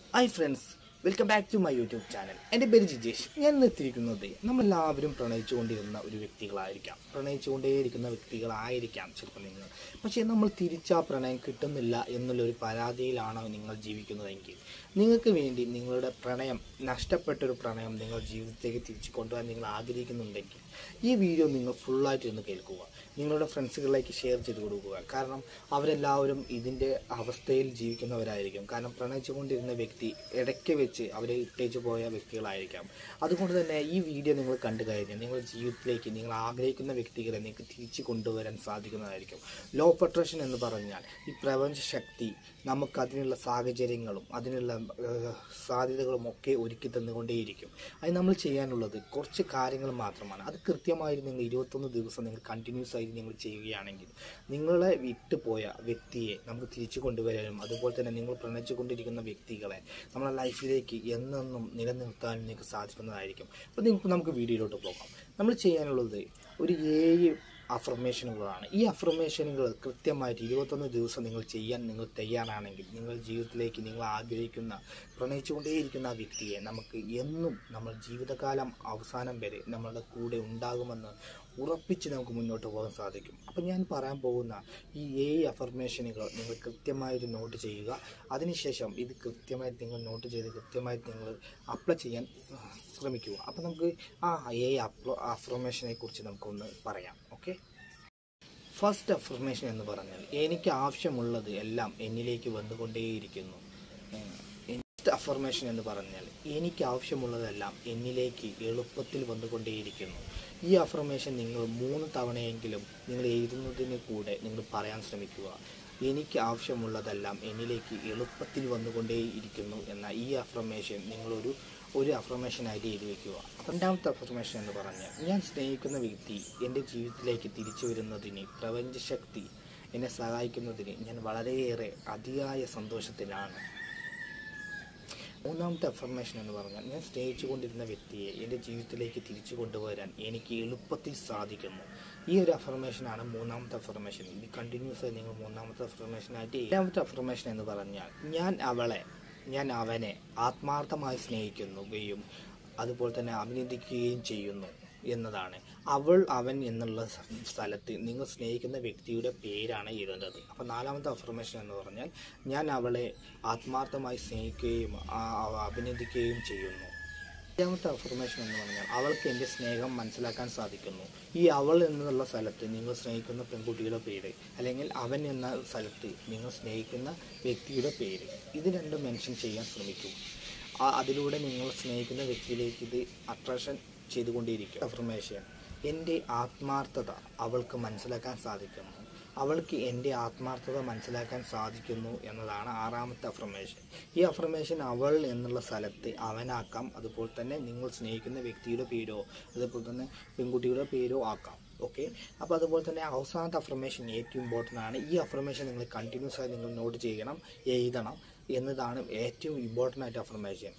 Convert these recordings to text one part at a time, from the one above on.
Hi friends, welcome back to my YouTube channel. എൻ്റെ പേര് ജിജേഷ്. ഞാൻ നിർത്തിയിരിക്കുന്നത് നമ്മളെല്ലാവരും പ്രണയിച്ചുകൊണ്ടേയിരിക്കുന്ന വ്യക്തികളായിരിക്കാം ചിലപ്പോൾ നിങ്ങൾ. പക്ഷേ നമ്മൾ തിരിച്ചാ പ്രണയം കിട്ടുന്നില്ല എന്നുള്ളൊരു പരാതിയിലാണോ നിങ്ങൾ ജീവിക്കുന്നതെങ്കിൽ നിങ്ങൾക്ക് വേണ്ടി നിങ്ങളുടെ പ്രണയം നഷ്ടപ്പെട്ടൊരു പ്രണയം നിങ്ങൾ ജീവിതത്തിലേക്ക് തിരിച്ചു കൊണ്ടുപോകാൻ നിങ്ങൾ ആഗ്രഹിക്കുന്നുണ്ടെങ്കിൽ ഈ വീഡിയോ നിങ്ങൾ ഫുള്ളായിട്ട് ഇരുന്ന് കേൾക്കുക. നിങ്ങളുടെ ഫ്രണ്ട്സുകളിലേക്ക് ഷെയർ ചെയ്ത് കൊടുക്കുക. കാരണം അവരെല്ലാവരും ഇതിൻ്റെ അവസ്ഥയിൽ ജീവിക്കുന്നവരായിരിക്കും. കാരണം പ്രണയിച്ചുകൊണ്ടിരുന്ന വ്യക്തി ഇടയ്ക്ക് വെച്ച് അവരെ ഇട്ടേച്ച് പോയ വ്യക്തികളായിരിക്കാം. അതുകൊണ്ട് തന്നെ ഈ വീഡിയോ നിങ്ങൾ കണ്ടു കഴിഞ്ഞാൽ നിങ്ങളുടെ ജീവിതത്തിലേക്ക് നിങ്ങൾ ആഗ്രഹിക്കുന്ന വ്യക്തികളെ നിങ്ങൾക്ക് തിരിച്ചു കൊണ്ടുവരാൻ സാധിക്കുന്നതായിരിക്കും. ലോ ഓഫ് അട്രാക്ഷൻ എന്ന് പറഞ്ഞാൽ ഈ പ്രപഞ്ച ശക്തി നമുക്കതിനുള്ള സാഹചര്യങ്ങളും അതിനുള്ള സാധ്യതകളും ഒക്കെ ഒരുക്കി തന്നുകൊണ്ടേയിരിക്കും. അത് നമ്മൾ ചെയ്യാനുള്ളത് കുറച്ച് കാര്യങ്ങൾ മാത്രമാണ്. അത് കൃത്യമായിട്ട് നിങ്ങൾ 21 ദിവസം നിങ്ങൾ കണ്ടിന്യൂസ് ആയിട്ട് നിങ്ങൾ ചെയ്യുകയാണെങ്കിൽ നിങ്ങളെ വിട്ടുപോയ വ്യക്തിയെ നമുക്ക് തിരിച്ചു കൊണ്ടുവരാനും അതുപോലെ തന്നെ നിങ്ങൾ പ്രണയിച്ചു കൊണ്ടിരിക്കുന്ന വ്യക്തികളെ നമ്മുടെ ലൈഫിലേക്ക് എന്നെന്നും നിലനിർത്താൻ നിങ്ങൾക്ക് സാധിക്കുന്നതായിരിക്കും. അപ്പോൾ നമുക്ക് വീഡിയോയിലോട്ട് പോകാം. നമ്മൾ ചെയ്യാനുള്ളത് ഒരു 7 അഫർമേഷനുകളാണ്. ഈ അഫർമേഷനുകൾ കൃത്യമായിട്ട് 21 ദിവസം നിങ്ങൾ ചെയ്യാൻ നിങ്ങൾ തയ്യാറാണെങ്കിൽ നിങ്ങളുടെ ജീവിതത്തിലേക്ക് നിങ്ങൾ ആഗ്രഹിക്കുന്ന പ്രണയിച്ചുകൊണ്ടേയിരിക്കുന്ന ആ വ്യക്തിയെ നമുക്ക് എന്നും നമ്മൾ ജീവിതകാലം അവസാനം വരെ നമ്മളുടെ കൂടെ ഉണ്ടാകുമെന്ന് ഉറപ്പിച്ച് നമുക്ക് മുന്നോട്ട് പോകാൻ സാധിക്കും. അപ്പം ഞാൻ പറയാൻ പോകുന്ന ഈ 7 അഫർമേഷനുകൾ നിങ്ങൾ കൃത്യമായിട്ട് നോട്ട് ചെയ്യുക. അതിനുശേഷം ഇത് കൃത്യമായിട്ട് നിങ്ങൾ നോട്ട് ചെയ്ത് കൃത്യമായിട്ട് നിങ്ങൾ അപ്ലൈ ചെയ്യാൻ ശ്രമിക്കുക. അപ്പം നമുക്ക് ആ 7 അഫർമേഷനെ കുറിച്ച് നമുക്കൊന്ന് പറയാം. ഓക്കെ, ഫസ്റ്റ് അഫർമേഷൻ എന്ന് പറഞ്ഞാൽ എനിക്ക് ആവശ്യമുള്ളത് എല്ലാം എന്നിലേക്ക് വന്നുകൊണ്ടേയിരിക്കുന്നു. നെക്സ്റ്റ് അഫർമേഷൻ എന്ന് പറഞ്ഞാൽ എനിക്ക് ആവശ്യമുള്ളതെല്ലാം എന്നിലേക്ക് എളുപ്പത്തിൽ വന്നുകൊണ്ടേയിരിക്കുന്നു. ഈ അഫർമേഷൻ നിങ്ങൾ 3 തവണയെങ്കിലും നിങ്ങൾ എഴുതുന്നതിന് കൂടെ നിങ്ങൾ പറയാൻ ശ്രമിക്കുക. എനിക്ക് ആവശ്യമുള്ളതെല്ലാം എന്നിലേക്ക് എളുപ്പത്തിൽ വന്നുകൊണ്ടേയിരിക്കുന്നു എന്ന ഈ അഫർമേഷൻ നിങ്ങളൊരു അഫർമേഷനായിട്ട് എഴുതി വയ്ക്കുക. രണ്ടാമത്തെ അഫർമേഷൻ എന്ന് പറഞ്ഞാൽ ഞാൻ സ്നേഹിക്കുന്ന വ്യക്തി എൻ്റെ ജീവിതത്തിലേക്ക് തിരിച്ചു വരുന്നതിന് പ്രപഞ്ചശക്തി എന്നെ സഹായിക്കുന്നതിന് ഞാൻ വളരെയേറെ അതിയായ സന്തോഷത്തിലാണ്. മൂന്നാമത്തെ അഫർമേഷൻ എന്ന് പറഞ്ഞാൽ ഞാൻ സ്നേഹിച്ചു കൊണ്ടിരുന്ന വ്യക്തിയെ എൻ്റെ ജീവിതത്തിലേക്ക് തിരിച്ചു കൊണ്ടുവരാൻ എനിക്ക് എളുപ്പത്തിൽ സാധിക്കുന്നു. ഈ ഒരു അഫർമേഷനാണ് മൂന്നാമത്തെ അഫർമേഷൻ. ഇത് കണ്ടിന്യൂസ് ആയി നിങ്ങൾ മൂന്നാമത്തെ അഫർമേഷനായിട്ട്. ഏഴാമത്തെ അഫർമേഷൻ എന്ന് പറഞ്ഞാൽ ഞാൻ അവനെ ആത്മാർത്ഥമായി സ്നേഹിക്കുകയും അതുപോലെ തന്നെ അഭിനന്ദിക്കുകയും ചെയ്യുന്നു എന്നതാണ്. അവൻ എന്നുള്ള സ്ഥലത്ത് നിങ്ങൾ സ്നേഹിക്കുന്ന വ്യക്തിയുടെ പേരാണ് എഴുതേണ്ടത്. അപ്പോൾ നാലാമത്തെ അഫർമേഷൻ എന്ന് പറഞ്ഞാൽ ഞാൻ അവളെ ആത്മാർത്ഥമായി സ്നേഹിക്കുകയും അഭിനന്ദിക്കുകയും ചെയ്യുന്നു. അഞ്ചാമത്തെ അഫർമേഷൻ എന്ന് പറഞ്ഞാൽ അവൾക്ക് എൻ്റെ സ്നേഹം മനസ്സിലാക്കാൻ സാധിക്കുന്നു. ഈ അവൾ എന്നുള്ള സ്ഥലത്ത് നിങ്ങൾ സ്നേഹിക്കുന്ന പെൺകുട്ടിയുടെ പേര് അല്ലെങ്കിൽ അവൻ എന്ന സ്ഥലത്ത് നിങ്ങൾ സ്നേഹിക്കുന്ന വ്യക്തിയുടെ പേര് ഇത് രണ്ടും മെൻഷൻ ചെയ്യാൻ ശ്രമിക്കും. അതിലൂടെ നിങ്ങൾ സ്നേഹിക്കുന്ന വ്യക്തിയിലേക്ക് ഇത് അട്രാക്ഷൻ ചെയ്തുകൊണ്ടേയിരിക്കും. അഫർമേഷൻ എൻ്റെ ആത്മാർത്ഥത അവൾക്ക് മനസ്സിലാക്കാൻ സാധിക്കുന്നു. അവൾക്ക് എൻ്റെ ആത്മാർത്ഥത മനസ്സിലാക്കാൻ സാധിക്കുന്നു എന്നതാണ് ആറാമത്തെ അഫർമേഷൻ. ഈ അഫർമേഷൻ അവൾ എന്നുള്ള സ്ഥലത്ത് അവനാക്കാം. അതുപോലെ തന്നെ നിങ്ങൾ സ്നേഹിക്കുന്ന വ്യക്തിയുടെ പേരോ അതുപോലെ തന്നെ പെൺകുട്ടിയുടെ പേരോ ആക്കാം. ഓക്കെ, അപ്പോൾ അതുപോലെ തന്നെ അവസാനത്തെ അഫർമേഷൻ ഏറ്റവും ഇമ്പോർട്ടൻ്റ് ആണ്. ഈ അഫർമേഷൻ നിങ്ങൾ കണ്ടിന്യൂസ് ആയി നിങ്ങൾ നോട്ട് ചെയ്യണം, എഴുതണം എന്നതാണ് ഏറ്റവും ഇമ്പോർട്ടൻ്റ് ആയിട്ട് അഫർമേഷൻ.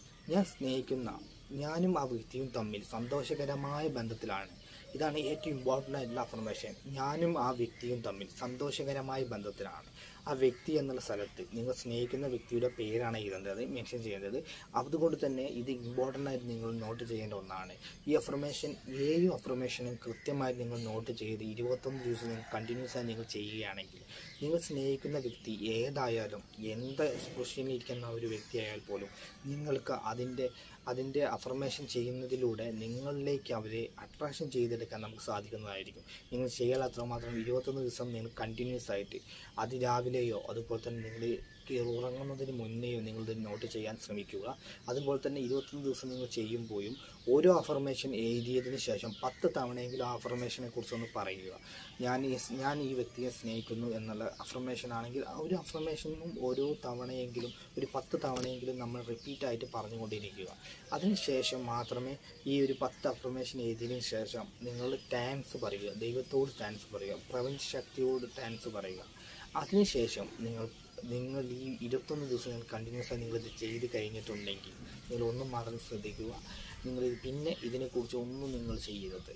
ഞാനും ആ വ്യക്തിയും തമ്മിൽ സന്തോഷകരമായ ബന്ധത്തിലാണ്. ഇതാണ് ഏറ്റവും ഇമ്പോർട്ടൻ്റ് ആയിട്ടുള്ള അഫർമേഷൻ. ഞാനും ആ വ്യക്തിയും തമ്മിൽ സന്തോഷകരമായ ബന്ധത്തിലാണ്. ആ വ്യക്തി എന്നുള്ള സ്ഥലത്ത് നിങ്ങൾ സ്നേഹിക്കുന്ന വ്യക്തിയുടെ പേരാണ് എഴുതേണ്ടത്, മെൻഷൻ ചെയ്യേണ്ടത്. അതുകൊണ്ട് തന്നെ ഇത് ഇമ്പോർട്ടൻ്റ് ആയിട്ട് നിങ്ങൾ നോട്ട് ചെയ്യേണ്ട ഒന്നാണ്. ഈ അഫർമേഷൻ 7 അഫർമേഷനും കൃത്യമായിട്ട് നിങ്ങൾ നോട്ട് ചെയ്ത് 21 ദിവസം നിങ്ങൾ കണ്ടിന്യൂസ് ആയി നിങ്ങൾ ചെയ്യുകയാണെങ്കിൽ നിങ്ങൾ സ്നേഹിക്കുന്ന വ്യക്തി ഏതായാലും എന്ത് പൊസിഷനിലിരിക്കുന്ന ഒരു വ്യക്തിയായാൽ പോലും നിങ്ങൾക്ക് അതിൻ്റെ അഫർമേഷൻ ചെയ്യുന്നതിലൂടെ നിങ്ങളിലേക്ക് അവരെ അട്രാക്ഷൻ ചെയ്തെടുക്കാൻ നമുക്ക് സാധിക്കുന്നതായിരിക്കും. നിങ്ങൾ ചെയ്യാൻ അത്രമാത്രം 21 ദിവസം നിങ്ങൾ കണ്ടിന്യൂസ് ആയിട്ട് അതിരാവിലെയോ അതുപോലെ തന്നെ നിങ്ങൾ ഉറങ്ങുന്നതിന് മുന്നേയോ നിങ്ങളിത് നോട്ട് ചെയ്യാൻ ശ്രമിക്കുക. അതുപോലെ തന്നെ 21 ദിവസം നിങ്ങൾ ചെയ്യുമ്പോഴും ഓരോ അഫർമേഷൻ എഴുതിയതിന് ശേഷം 10 തവണയെങ്കിലും ആ അഫർമേഷനെ കുറിച്ചൊന്ന് പറയുക. ഞാൻ ഈ വ്യക്തിയെ സ്നേഹിക്കുന്നു എന്നുള്ള അഫർമേഷൻ ആണെങ്കിൽ ആ ഒരു അഫർമേഷനും ഓരോ തവണയെങ്കിലും ഒരു 10 തവണയെങ്കിലും നമ്മൾ റിപ്പീറ്റായിട്ട് പറഞ്ഞുകൊണ്ടിരിക്കുക. അതിനുശേഷം മാത്രമേ ഈ ഒരു 10 അഫർമേഷൻ എഴുതിയതിന് ശേഷം നിങ്ങൾ താങ്ക്സ് പറയുക, ദൈവത്തോട് താങ്ക്സ് പറയുക, പ്രപഞ്ച ശക്തിയോട് താങ്ക്സ് പറയുക. അതിനുശേഷം നിങ്ങൾ ഈ 21 ദിവസം നിങ്ങൾ കണ്ടിന്യൂസ് ആയി നിങ്ങളിത് ചെയ്ത് കഴിഞ്ഞിട്ടുണ്ടെങ്കിൽ നിങ്ങൾ ഒന്നും മാത്രം ശ്രദ്ധിക്കുക, നിങ്ങൾ പിന്നെ ഇതിനെക്കുറിച്ച് ഒന്നും നിങ്ങൾ ചെയ്യരുത്.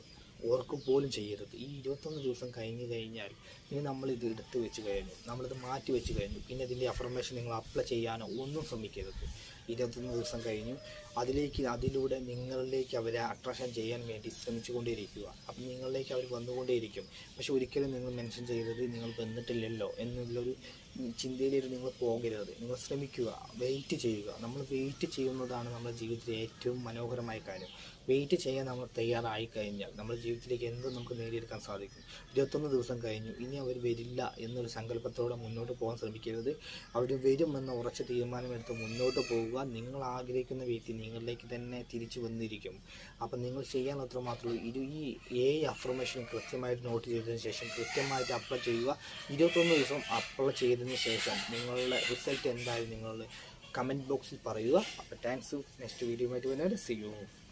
ഓർക്കും പോലും ചെയ്യരുത്. ഈ 21 ദിവസം കഴിഞ്ഞ് കഴിഞ്ഞാൽ ഇനി നമ്മളിത് എടുത്ത് വെച്ച് കഴിഞ്ഞു, നമ്മളിത് മാറ്റി വെച്ച് കഴിഞ്ഞു, പിന്നെ ഇതിൻ്റെ അഫർമേഷൻ നിങ്ങൾ അപ്ലൈ ചെയ്യാനോ ഒന്നും ശ്രമിക്കരുത്. 21 ദിവസം കഴിഞ്ഞു, അതിലൂടെ നിങ്ങളിലേക്ക് അവരെ അട്രാക്ഷൻ ചെയ്യാൻ വേണ്ടി ശ്രമിച്ചുകൊണ്ടേയിരിക്കുക. അപ്പം നിങ്ങളിലേക്ക് അവർ വന്നുകൊണ്ടേയിരിക്കും. പക്ഷെ ഒരിക്കലും നിങ്ങൾ മെൻഷൻ ചെയ്തത് നിങ്ങൾ വന്നിട്ടില്ലല്ലോ എന്നുള്ളൊരു ചിന്തയിലേക്ക് നിങ്ങൾ പോകരുത്. നിങ്ങൾ ശ്രമിക്കുക, വെയിറ്റ് ചെയ്യുക. നമ്മൾ വെയിറ്റ് ചെയ്യുന്നതാണ് നമ്മുടെ ജീവിതത്തിലെ ഏറ്റവും മനോഹരമായ കാര്യം. വെയിറ്റ് ചെയ്യാൻ നമ്മൾ തയ്യാറായി കഴിഞ്ഞാൽ നമ്മുടെ ജീവിതത്തിലേക്ക് എന്തും നമുക്ക് നേടിയെടുക്കാൻ സാധിക്കും. 21 ദിവസം കഴിഞ്ഞു, ഇനി അവർ വരില്ല എന്നൊരു സങ്കല്പത്തോടെ മുന്നോട്ട് പോകാൻ ശ്രമിക്കരുത്. അവർ വരുമെന്ന ഉറച്ച തീരുമാനമെടുത്ത് മുന്നോട്ട് പോവുക. നിങ്ങൾ ആഗ്രഹിക്കുന്ന വ്യക്തി നിങ്ങളിലേക്ക് തന്നെ തിരിച്ചു വന്നിരിക്കും. അപ്പം നിങ്ങൾ ചെയ്യാൻ അത്ര മാത്രമേ ഉള്ളൂ. ഈ 7 അഫർമേഷൻ കൃത്യമായിട്ട് നോട്ട് ചെയ്തതിന് ശേഷം കൃത്യമായിട്ട് അപ്ലൈ ചെയ്യുക. 21 ദിവസം അപ്ലൈ ചെയ്തതിന് ശേഷം നിങ്ങളുടെ റിസൾട്ട് എന്തായാലും നിങ്ങൾ കമൻറ്റ് ബോക്സിൽ പറയുക. അപ്പോൾ താങ്ക്സ്. നെക്സ്റ്റ് വീഡിയോ ആയിട്ട് വരുന്നത് സീ യു.